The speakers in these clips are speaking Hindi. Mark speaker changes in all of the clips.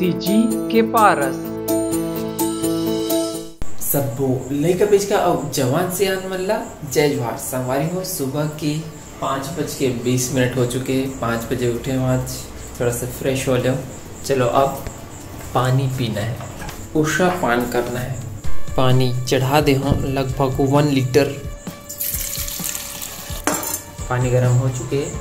Speaker 1: देवी जी के पारस।
Speaker 2: सबो लइका बेचका और जवान से आन मल्ला जय जवाहर। संगवारी हो सुबह के 5:20 हो चुके हैं। 5 बजे उठे हो, आज थोड़ा सा फ्रेश हो लो। चलो अब पानी पीना है, उषा पान करना है। पानी चढ़ा दे हो लगभग 1 लीटर। पानी गर्म हो चुके हैं।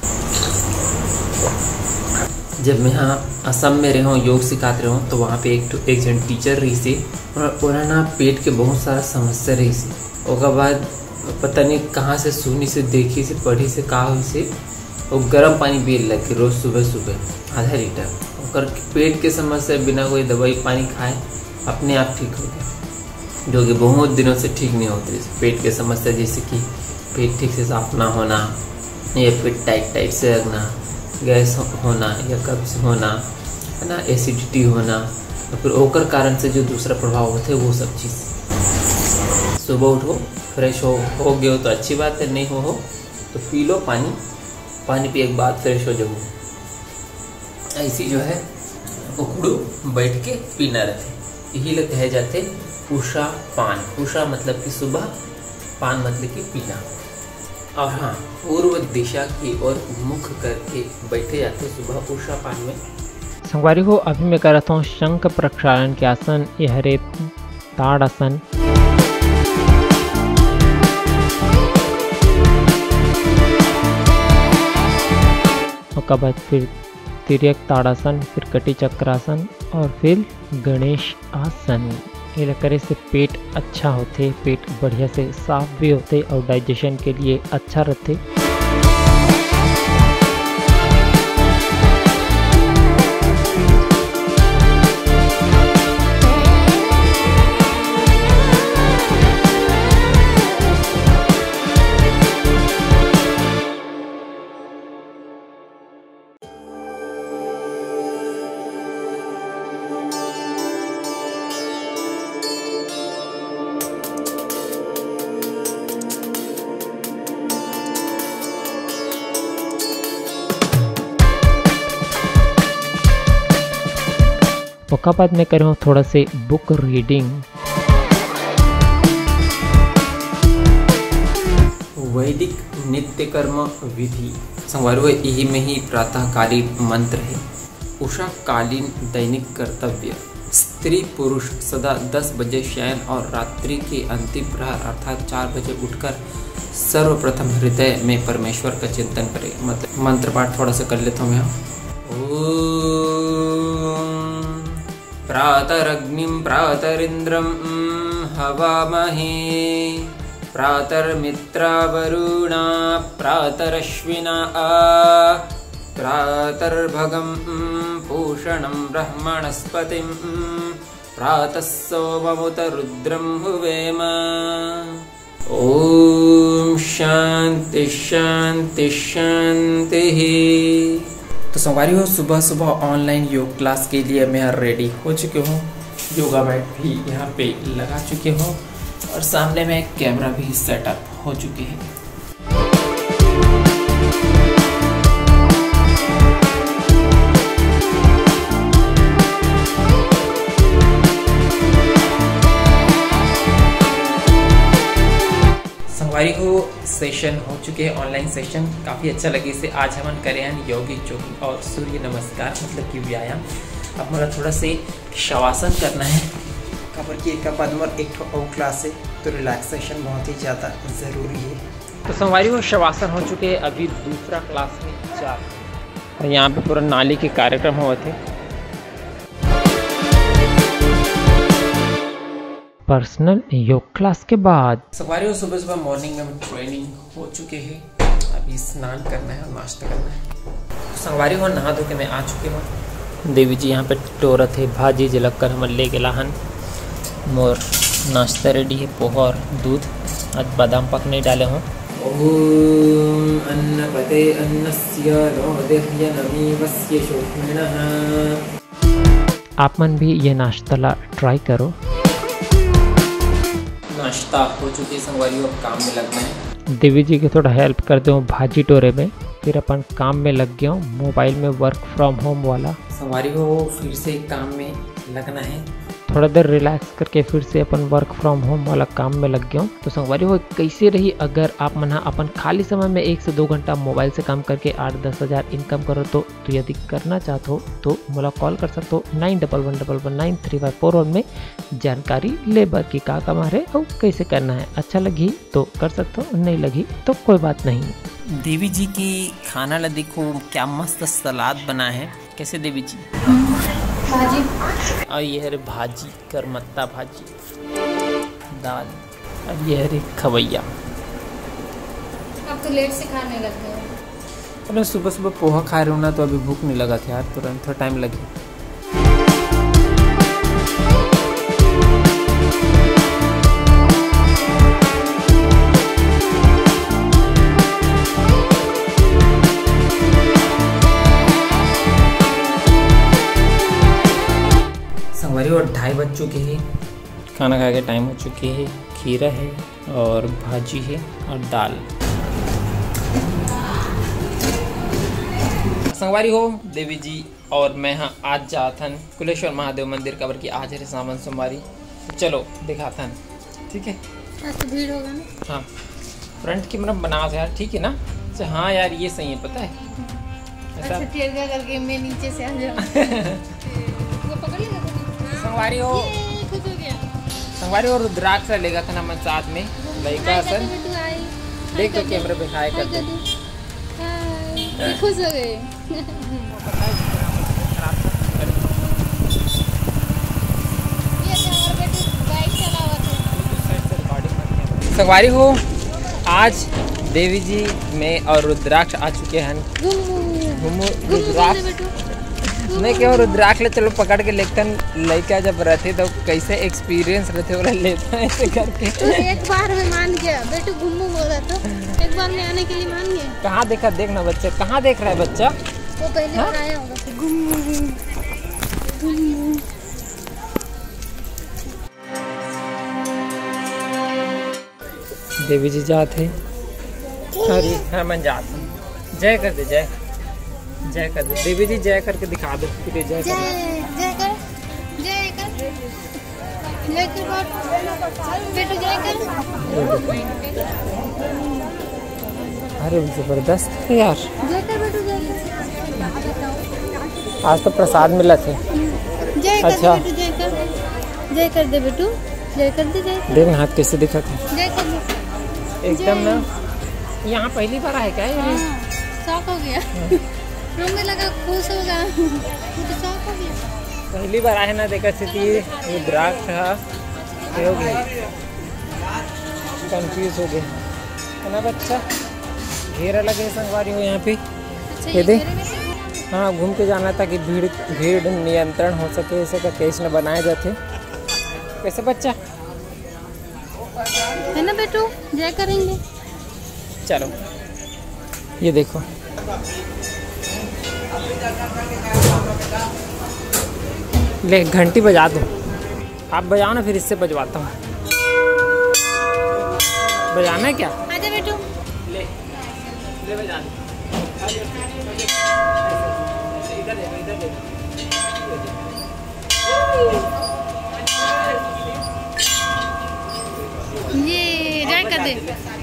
Speaker 2: जब मैं यहाँ असम में रहा हूँ, योग सिखाते रहा हूँ, तो वहाँ पे एक जन टीचर रही से और ना पेट के बहुत सारा समस्या रही से। उसके बाद पता नहीं कहाँ से सुनी से देखी से पढ़ी से कहा हुई से वो गर्म पानी पिए लगे रोज़ सुबह सुबह 1/2 लीटर। और पेट के समस्या बिना कोई दवाई पानी खाए अपने आप ठीक हो गया, जो कि बहुत दिनों से ठीक नहीं होती। पेट के समस्या जैसे कि पेट ठीक से साफ ना होना, या फिर टाइट से रखना, गैस होना या कब्ज होना, है ना, एसिडिटी होना, और फिर ओकर कारण से जो दूसरा प्रभाव होते हैं वो सब चीज़। सुबह उठो, फ्रेश हो गए हो तो अच्छी बात है, नहीं हो तो पी लो पानी। पानी पिए के बाद फ्रेश हो जाओ। ऐसी जो है उखड़ू बैठ के पीना रहते, यही लोग कहे जाते उषा पान। उषा मतलब कि सुबह, पान मतलब कि पीना। और हाँ, पूर्व दिशा की ओर मुख करके बैठे जाते सुबह उषा पान में।
Speaker 1: संगवारी को अभी मैं कर रहा हूँ शंख प्रक्षालन के आसन, यह रे ताड़ासन। उसके बाद फिर तिर्यक ताड़ासन, फिर कटी चक्रासन और फिर गणेश आसन। ये करे से पेट अच्छा होते, पेट बढ़िया से साफ भी होते और डाइजेशन के लिए अच्छा रहते। उसके बाद मैं कर रहा हूँ थोड़ा से बुक रीडिंग।
Speaker 2: वैदिक नित्य कर्म विधि। संगवारी यही में ही प्रातःकालीन मंत्र है। उषा कालीन दैनिक कर्तव्य। स्त्री पुरुष सदा 10 बजे शयन और रात्रि के अंतिम प्रहर अर्थात 4 बजे उठकर सर्वप्रथम हृदय में परमेश्वर का चिंतन करें। मतलब मंत्र पाठ थोड़ा सा कर लेता हूँ मैं। प्रातरग्निं प्रातरिंद्रं हवामहे, प्रातर्मित्रा वरुणा प्रातरश्विना, प्रातर्भगं पूषणं ब्रह्मणस्पतिं, प्रातः सोममुत रुद्रं हुवेम। ओम शांति शांति शांति। तो संगवारी हो सुबह सुबह ऑनलाइन योग क्लास के लिए मैं रेडी हो चुके हूँ। योगा मैट भी यहाँ पे लगा चुके हूँ और सामने में कैमरा भी सेटअप हो चुके हैं। संगवारी को सेशन हो चुके हैं, ऑनलाइन सेशन काफ़ी अच्छा लगे से। आज हम करें योगी जोगिंग और सूर्य नमस्कार मतलब कि व्यायाम। अब मेरा थोड़ा से शवासन करना है। खबर की एक बाद में एक और क्लास है तो रिलैक्सेशन बहुत ही ज़्यादा ज़रूरी है। तो संगवारी को शवासन हो चुके हैं, अभी दूसरा क्लास में जा। और यहाँ पे पूरा नाली के कार्यक्रम हुए थे।
Speaker 1: पर्सनल योग क्लास के बाद
Speaker 2: संगवारी सुबह सुबह मॉर्निंग में ट्रेनिंग हो चुके हैं। अभी स्नान करना है और नाश्ता करना है। संगवारी हो नहा धो के मैं आ चुके हूँ। देवी जी यहाँ पे टोरत है, भाजी झलक कर हम ले गला हन। मोर नाश्ता रेडी है, पोहा और दूध। आज बादाम पक नहीं डाले हूँ। ओम अन्नपते अन्नस्य नोदेह्य नमीवस्य शोभनः।
Speaker 1: आप मन भी ये नाश्ता ला ट्राई करो।
Speaker 2: नाश्ता हो चुकी संगवारी, अब काम में लगना है।
Speaker 1: देवी जी के थोड़ा हेल्प कर दो भाजी टोरे में। फिर अपन काम में लग गया हूँ, मोबाइल में वर्क फ्रॉम होम वाला।
Speaker 2: संगवारी हो फिर से काम में लगना है।
Speaker 1: थोड़ा देर रिलैक्स करके फिर से अपन वर्क फ्रॉम होम वाला काम में लग गया हूँ। तो संगवारी हो कैसे रही अगर आप मन अपन खाली समय में 1 से 2 घंटा मोबाइल से काम करके 8-10 हज़ार इनकम करो तो यदि करना चाहते हो तो मुझे कॉल कर सकते हो 91119354 में जानकारी लेबर की का काम है और कैसे करना है। अच्छा लगी तो कर सकते हो, नहीं लगी तो कोई बात नहीं।
Speaker 2: देवी जी की खाना ला देखो क्या मस्त सलाद बना है। कैसे देवी जी?
Speaker 3: भाजी
Speaker 2: और ये है रे भाजी, करमत्ता भाजी, दाल, और ये है रे खवैया।
Speaker 3: अब तो लेट से खाने लगते हो।
Speaker 2: अरे सुबह सुबह पोहा खा रहे हो ना तो अभी भूख नहीं लगा था यार, तुरंत थोड़ा टाइम लगे। संगवारी और 2:30 बज चुके हैं, खाना खा के टाइम हो चुके हैं। खीरा है और भाजी है और दाल। संगवारी हो देवी जी और मैं हाँ आज जाथन कुलेश्वर महादेव मंदिर कबर की आज है सावन सोमवारी। चलो दिखाथन, ठीक है?
Speaker 3: आज तो भीड़ होगा ना।
Speaker 2: हाँ फ्रंट की मतलब बना यार, ठीक है ना? अच्छा हाँ यार ये सही है, पता है
Speaker 3: अच्छा टेढ़ा करके मैं नीचे से आ जाऊँ। वो पकड़ लेगा तो।
Speaker 2: संगवारी हो
Speaker 3: ये खुश हो गया।
Speaker 2: संगवारी और रुद्राक्ष लेगा था ना मन साथ में लड़का सन। देख तो कैमरे पे हाय कर दे।
Speaker 3: हाय खुश हो गए।
Speaker 2: संगवारी हो आज देवी जी में और रुद्राक्ष आ चुके हैं। रुद्राक्ष नहीं क्यों रुद्राक्ष ले चलो पकड़ के लेकिन लड़का जब रहते तो कैसे एक्सपीरियंस रहते वाला लेता है ऐसे करके।
Speaker 3: तो एक बार में मान गया बेटू, घुम्मू बोला तो एक बार में आने के लिए मान गया।
Speaker 2: कहाँ देखा देखना बच्चा, कहाँ देख रहा है बच्चा?
Speaker 3: वो पहले आया होगा फिर घुम्मू घुम्मू।
Speaker 2: देवी जी जाते अरे हाँ मैं जाता हूँ। जय कर दे, जय जय कर दे देवी जी, जय करके दिखा दो फिर जय कर।
Speaker 3: जय कर जय कर जय कर बेटू जय कर।
Speaker 2: अरे जबरदस्त है यार।
Speaker 3: जय कर बेटू जय कर।
Speaker 2: आज तो प्रसाद मिला थे।
Speaker 3: जय कर
Speaker 2: अच्छा
Speaker 3: बेटू जय कर। जय कर दे बेटू, जय कर दे, जय कर।
Speaker 2: देखना हाथ कैसे दिखा था
Speaker 3: जय कर दे
Speaker 2: एकदम ना। यहाँ पहली बार आए क्या ये?
Speaker 3: शौक हो गया। रूम में लगा खुश होगा, मुझे शौक हो गया।
Speaker 2: पहली बार आए ना देखा थी रुद्राक्ष हो गए, कंफ्यूज हो गए है ना बच्चा। घेरा लगे संगवारी हो यहाँ पे।
Speaker 3: अच्छा
Speaker 2: ये दे।
Speaker 3: घेरे में से
Speaker 2: हाँ घूम के जाना था कि भीड़ नियंत्रण हो सके, ऐसे का केस न बनाए जाते। कैसे बच्चा
Speaker 3: है ना बेटू, जय करेंगे।
Speaker 2: चलो ये देखो ले घंटी बजा दो, आप बजाओ ना फिर इससे बजवाता हूँ। बजाना है क्या?
Speaker 3: आजा बेटू।
Speaker 2: ले बजा दो।
Speaker 3: ये जय कर दे।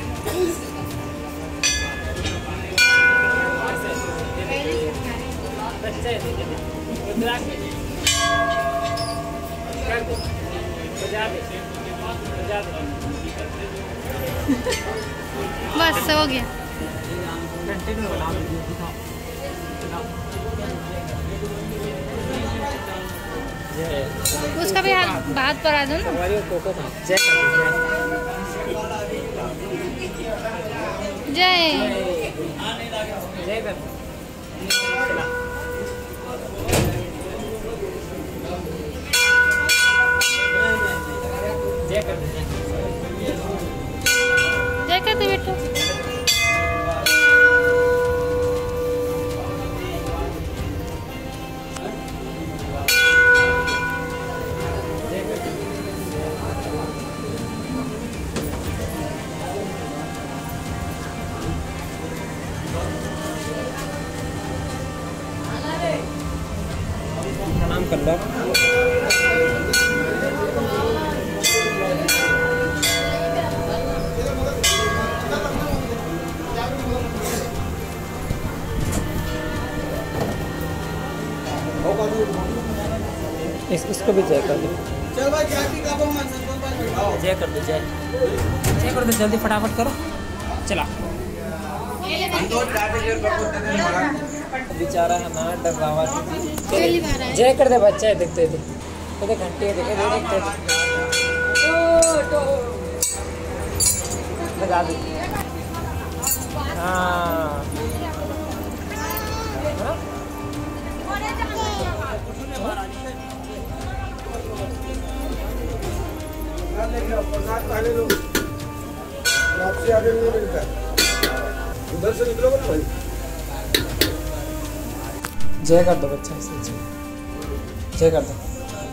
Speaker 3: बस हो गया। उसका भी हाथ पर आ दो ना। जय जय कर दे बेटू।
Speaker 1: प्रणाम कर लो। इसको भी जय कर दो।
Speaker 4: चल भाई
Speaker 1: जय कर दो, जय कर दो, जल्दी फटाफट करो। चला बेचारा हमारा डरावा जय कर दे बच्चा। देखते देख घंटे देखते लगा दो। हाँ
Speaker 4: उधर से निकलोगे ना भाई।
Speaker 1: जय कर दो बच्चा, जय कर दो।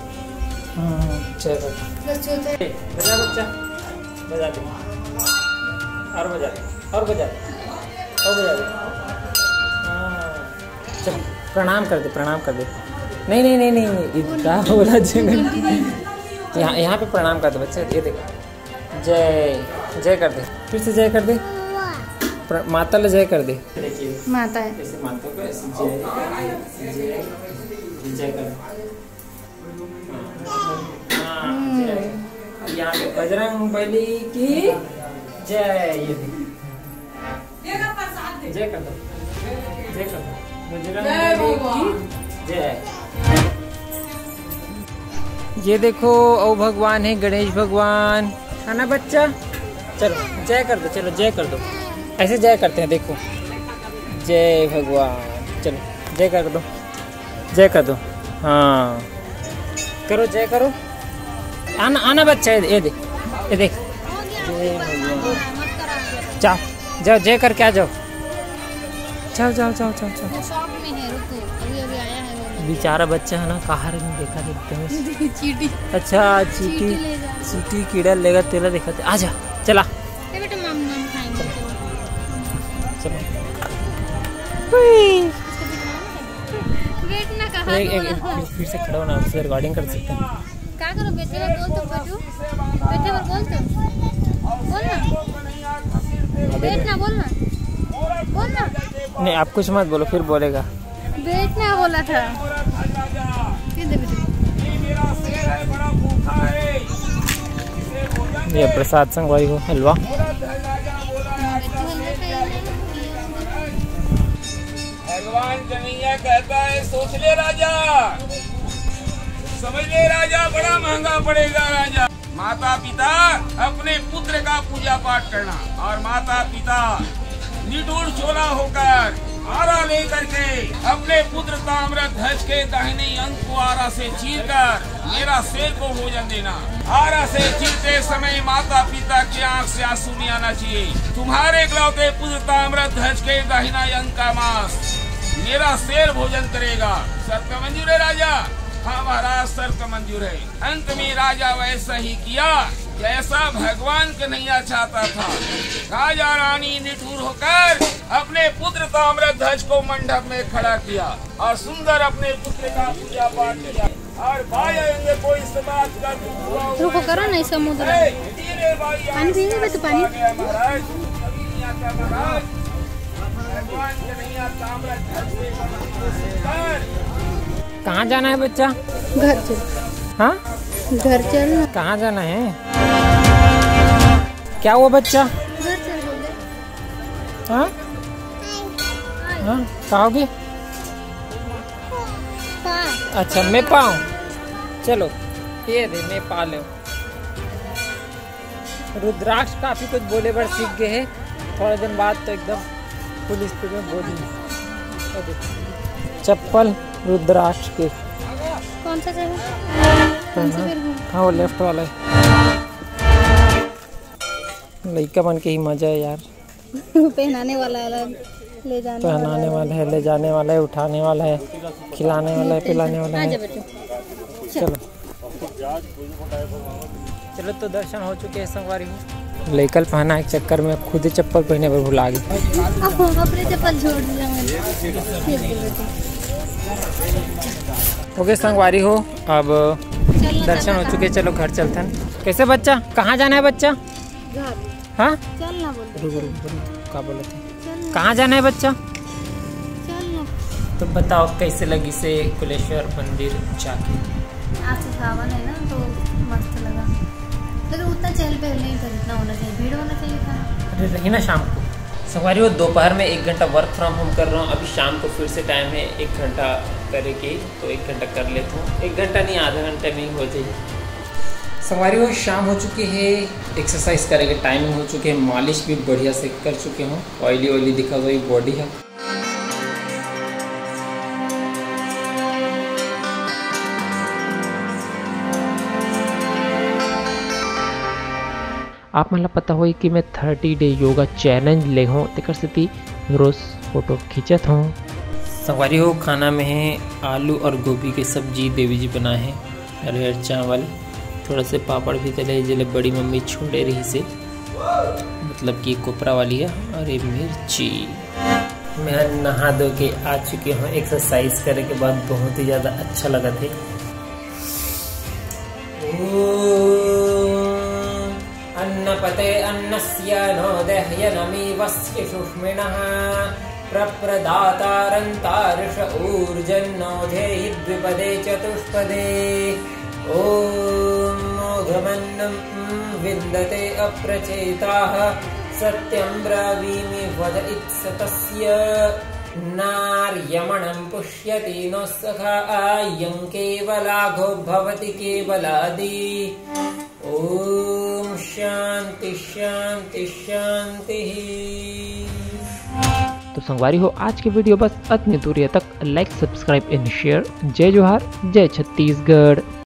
Speaker 1: जय कर दो। बजा बच्चा, बजा दे और बजा दे और बजा दे और बजा दे। चल प्रणाम कर दे, प्रणाम कर दे। नहीं नहीं नहीं नहीं क्या बोला जय। यहाँ पे प्रणाम कर दे बच्चा। ये देखो जय, जय कर दे, फिर से जय कर दे। माता ले जय कर दे।
Speaker 3: माता है
Speaker 1: ऐसे माता को ऐसे जय जय जय कर। यहाँ पे बजरंगबली की जय। ये जय कर दो, जय कर दो। बजरंगबली की जय। ये देखो ओ भगवान है गणेश भगवान, है ना बच्चा। चलो जय कर दो, चलो जय कर दो। ऐसे जय करते हैं, देखो जय भगवान। चलो जय कर दो, जय कर दो। हाँ करो, जय करो। आना आना बच्चा, ये देख, ये देख। जय भगवान। जाओ जाओ, जय करके आ जाओ। जाओ जाओ जाओ जाओ जाओ।
Speaker 3: शॉप में है, रुको अभी अभी आया है वो।
Speaker 1: बेचारा बच्चा है ना, कहाँ नहीं देखा देखते हैं।
Speaker 3: चीटी।
Speaker 1: अच्छा चीटी, चीटी कीड़ा लेगा तेला दिखाते। आ जा चला
Speaker 3: बेटा माम खाएंगे।
Speaker 1: चलो।
Speaker 3: वेट ना कहा
Speaker 1: फिर से खड़ा होना, उससे रिकॉर्डिंग कर सकते हैं।
Speaker 3: क्या करो बेटे में बोल तो बेटू, बेटे में बोल तो बोल ना, वेट ना बोल ना, बोल ना।
Speaker 1: नहीं आप कुछ मत बोलो, फिर बोलेगा।
Speaker 3: वेट ना बोला था। फिर दे बेटे।
Speaker 1: ये प्रसाद संगवाई हो हलवा।
Speaker 4: भगवान कन्हैया कहता है सोच ले राजा, समझ ले राजा, बड़ा महंगा पड़ेगा राजा। माता पिता अपने पुत्र का पूजा पाठ करना, और माता पिता निठुर चोला होकर आरा लेकर के अपने पुत्र ताम्र ध्वज के दाहिने अंक को आरा से चीरकर मेरा शेर को भोजन देना। आरा से चीरते समय माता पिता की आंख से आंसू नहीं आना चाहिए। तुम्हारे इकलौते पुत्र ताम्र ध्वज के दाहिना अंक का मांस मेरा शेर भोजन करेगा। शर्त मंजूर है राजा? हाँ महाराज, शर्त मंजूर है। अंत में राजा वैसा ही किया जैसा भगवान कन्हैया चाहता था। राजा रानी निठुर होकर अपने पुत्र ताम्र ध्वज को मंडप में खड़ा किया और सुंदर अपने पुत्र का पूजा पाठ किया। और भाई आएंगे कोई इस बात का
Speaker 3: रुको करो ना, समुद्र पानी पीने में तो पानी।
Speaker 4: महाराज भगवान कन्हैया ताम्र ध्वज से
Speaker 1: कहाँ जाना है बच्चा?
Speaker 3: घर चल।
Speaker 1: हाँ
Speaker 3: घर चल।
Speaker 1: कहाँ जाना है? क्या हुआ बच्चा?
Speaker 3: घर चल बोल दे।
Speaker 1: हाँ हाँ कहोगे? अच्छा मैं पाऊँ, चलो ये दे मैं पा लो। रुद्राक्ष काफी कुछ बोले बड़ सीख गए हैं, थोड़े दिन बाद तो एकदम फुल स्पीड में बोली। चप्पल रुद्राक्ष के
Speaker 3: कौन सा चाहिए? कौन सा फिर?
Speaker 1: हाँ वो लेफ्ट वाला है। लड़का बन के ही मजा है यार।
Speaker 3: पहनाने वाला है, ले जाने
Speaker 1: पहनाने वाला है, ले जाने वाला है, उठाने वाला है, खिलाने वाला है, पिलाने वाला है। चलो चलो तो दर्शन हो चुके हैं संगवारी हो। लेकल पहना एक चक्कर में खुद ही चप्पल पहने पर भुला गई।
Speaker 3: अपने चप्पल छोड़ दिया मैंने।
Speaker 1: ओके संगवारी हो, अब दर्शन हो चुके, चलो घर चलते हैं। कैसे बच्चा, कहाँ जाना है बच्चा? हाँ
Speaker 3: चलना बोल,
Speaker 1: क्या बोले थे, कहाँ जाना है बच्चा?
Speaker 3: चलना।
Speaker 1: तो बताओ कैसे लगी से कुलेश्वर मंदिर जाके?
Speaker 3: आज तो सावन है ना तो मस्त लगा, लेकिन उतना चहल पहल नहीं खरीदना होना चाहिए, भीड़ होना चाहिए था।
Speaker 1: अरे रही ना शाम को संगवारी हो, दोपहर में 1 घंटा वर्क फ्रॉम होम कर रहा हूँ, अभी शाम को फिर से टाइम है 1 घंटा करे के, तो 1 घंटा कर लेता हूँ। 1 घंटा नहीं, आधा घंटे में ही हो जाए। संगवारी हो शाम हो चुकी है, एक्सरसाइज करेंगे टाइमिंग हो चुकी है, मालिश भी बढ़िया से कर चुके हूँ, ऑयली दिखा हुआ बॉडी है। आप मतलब पता हो कि मैं 30 डे योगा चैलेंज ले हूँ, तेकर से रोज फोटो खींचत हूँ। संगवारी हो खाना में है आलू और गोभी की सब्जी, देवी जी बनाए हैं, हरे चावल, थोड़ा से पापड़ भी तले जिले बड़ी मम्मी छोड़े रही से, मतलब कि कोपरा वाली है, और ये मिर्ची। मैं नहा धो के आ चुकी हूँ, एक्सरसाइज करने के बाद बहुत ही ज़्यादा अच्छा लगा थे। अन्नपते अन्नस्य नो दह्यनमीवस्य सुष्मिणः प्रप्रदातारन्तार्ष ऊर्जन्नो धेहि द्विपदे चतुष्पदे। ॐ मोघमन्नं विन्दते अप्रचेताः सत्यं ब्रावीमि वद इत्सतस्य नार्यमणं पुष्यति नो सखा आयं केवलाघो भवति केवलादि। ओम शांति शांति शांति। तो संगवारी हो आज की वीडियो बस इतनी दूरी तक, लाइक सब्सक्राइब एंड शेयर। जय जोहार, जय छत्तीसगढ़।